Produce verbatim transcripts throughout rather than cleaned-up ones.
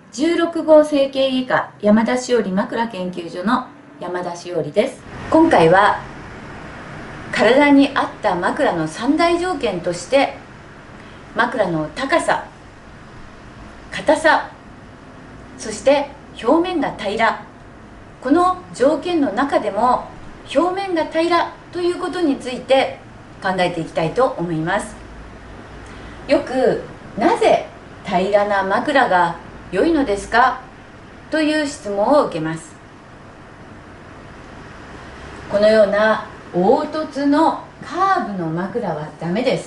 じゅうろくごう整形外科山田しおり枕研究所の山田しおりです。今回は体に合った枕の三大条件として枕の高さ、硬さ、そして表面が平ら、この条件の中でも表面が平らということについて考えていきたいと思います。よくなぜ平らな枕が良いのですかという質問を受けます。このような凹凸のカーブの枕はダメです。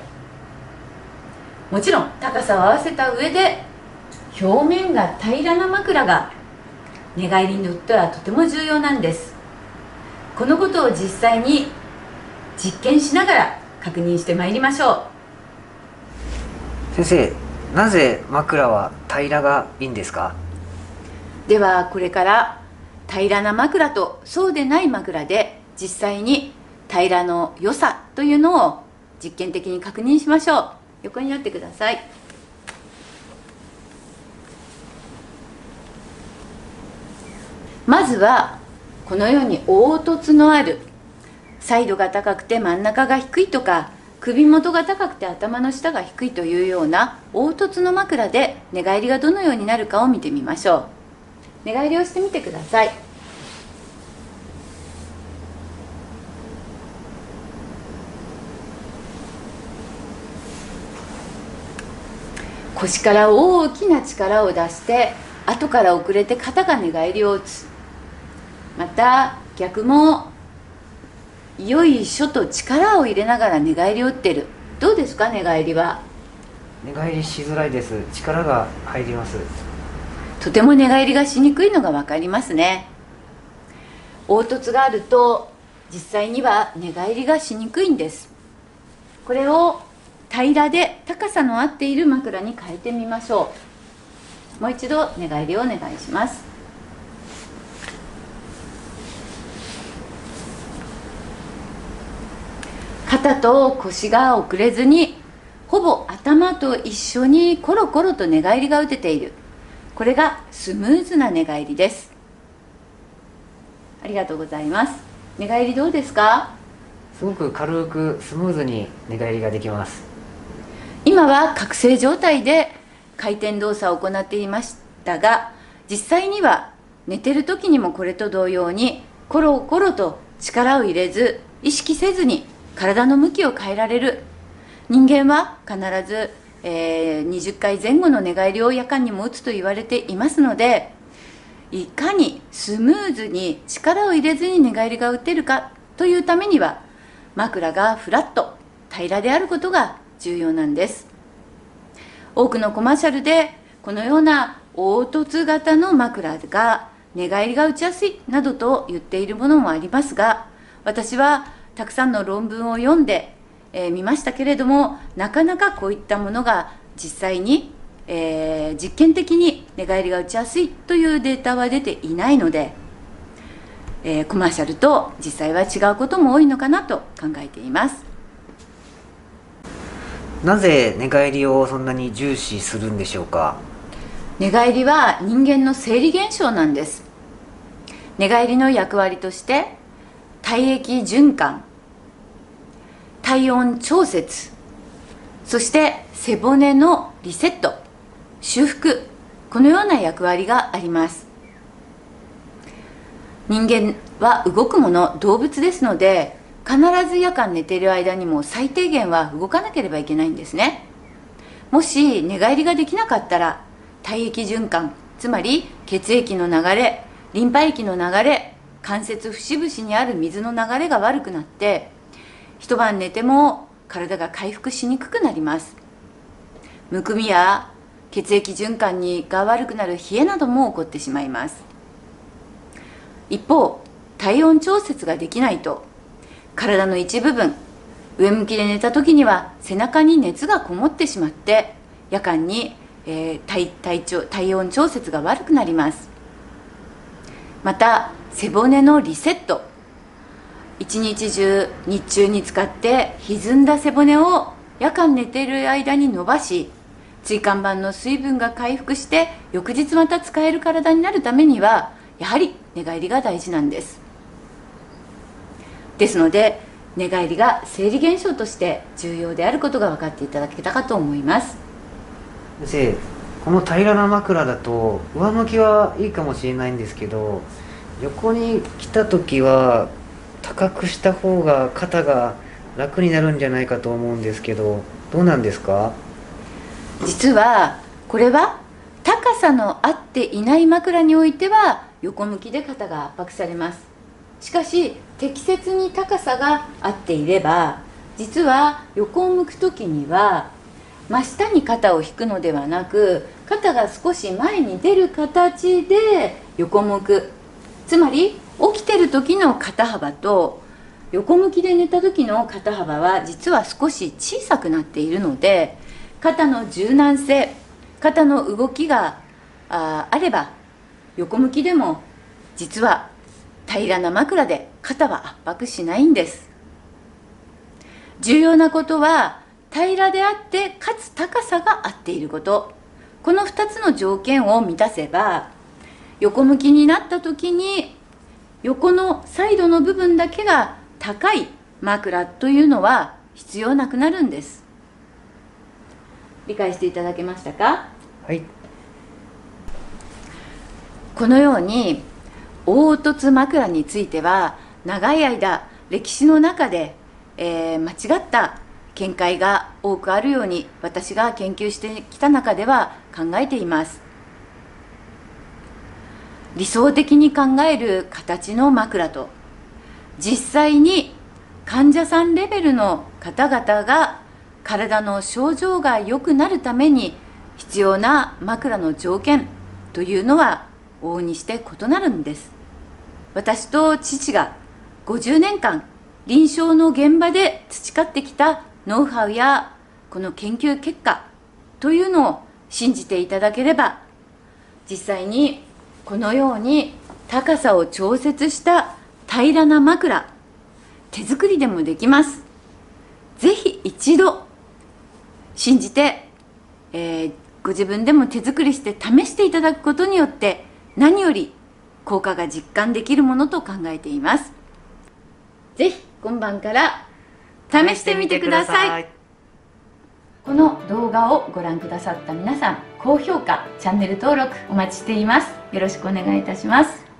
もちろん高さを合わせた上で表面が平らな枕が寝返りにとってはとても重要なんです。このことを実際に実験しながら確認してまいりましょう。先生、なぜ枕は平らがいいんですか？ ではこれから平らな枕とそうでない枕で実際に平らの良さというのを実験的に確認しましょう。横になってください。まずはこのように凹凸のある、サイドが高くて真ん中が低いとか、首元が高くて頭の下が低いというような凹凸の枕で寝返りがどのようになるかを見てみましょう。寝返りをしてみてください。腰から大きな力を出して後から遅れて肩が寝返りを打つ。また逆もよいしょと力を入れながら寝返りを打ってる。どうですか、寝返りは？ 寝返りしづらいです。力が入ります。 とても寝返りがしにくいのが分かりますね。凹凸があると実際には寝返りがしにくいんです。これを平らで高さの合っている枕に変えてみましょう。もう一度寝返りをお願いします。肩と腰が遅れずに、ほぼ頭と一緒にコロコロと寝返りが打てている。これがスムーズな寝返りです。ありがとうございます。寝返りどうですか？ すごく軽くスムーズに寝返りができます。 今は覚醒状態で回転動作を行っていましたが、実際には寝てる時にもこれと同様にコロコロと力を入れず、意識せずに体の向きを変えられる。人間は必ず、えー、にじゅっかいぜん後の寝返りを夜間にも打つと言われていますので、いかにスムーズに力を入れずに寝返りが打てるかというためには、枕がフラット平らであることが重要なんです。多くのコマーシャルでこのような凹凸型の枕が寝返りが打ちやすいなどと言っているものもありますが、私はたくさんの論文を読んでみ、えー、ましたけれども、なかなかこういったものが実際に、えー、実験的に寝返りが打ちやすいというデータは出ていないので、えー、コマーシャルと実際は違うことも多いのかなと考えています。 なぜ寝返りをそんなに重視するんでしょうか？ 寝返りは人間の生理現象なんです。寝返りの役割として体液循環、体温調節、そして背骨のリセット、修復、このような役割があります。人間は動くもの、動物ですので、必ず夜間寝ている間にも最低限は動かなければいけないんですね。もし寝返りができなかったら、体液循環、つまり血液の流れ、リンパ液の流れ、関節節々にある水の流れが悪くなって、一晩寝ても体が回復しにくくなります。むくみや血液循環にが悪くなる冷えなども起こってしまいます。一方、体温調節ができないと、体の一部分、上向きで寝た時には背中に熱がこもってしまって、夜間に、えー、体, 体, 調体温調節が悪くなります。また背骨のリセット、一日中日中に使って歪んだ背骨を夜間寝ている間に伸ばし、 椎間板の水分が回復して翌日また使える体になるためにはやはり寝返りが大事なんです。ですので寝返りが生理現象として重要であることが分かっていただけたかと思います。 先生、この平らな枕だと上向きはいいかもしれないんですけど、横に来た時は高くした方が肩が楽になるんじゃないかと思うんですけど、どうなんですか？ 実はこれは高さの合っていない枕においては横向きで肩が圧迫されます。しかし適切に高さが合っていれば、実は横を向く時には真下に肩を引くのではなく、肩が少し前に出る形で横向く、つまり起きてる時の肩幅と横向きで寝た時の肩幅は実は少し小さくなっているので、肩の柔軟性、肩の動きが あ, あれば横向きでも実は平らな枕で肩は圧迫しないんです。重要なことは平らであってかつ高さが合っていること、このふたつの条件を満たせば、横向きになった時に横のサイドの部分だけが高い枕というのは必要なくなるんです。理解していただけましたか？ はい。 このように凹凸枕については長い間歴史の中で、えー、間違った見解が多くあるように私が研究してきた中では考えています。理想的に考える形の枕と、実際に患者さんレベルの方々が体の症状が良くなるために必要な枕の条件というのは往々にして異なるんです。私と父がごじゅうねんかん臨床の現場で培ってきたノウハウやこの研究結果というのを信じていただければ、実際にこのように高さを調節した平らな枕、手作りでもできます。ぜひ一度信じて、えー、ご自分でも手作りして試していただくことによって何より効果が実感できるものと考えています。ぜひ今晩から試してみてください。この動画をご覧くださった皆さん、高評価、チャンネル登録お待ちしています。よろしくお願いいたします。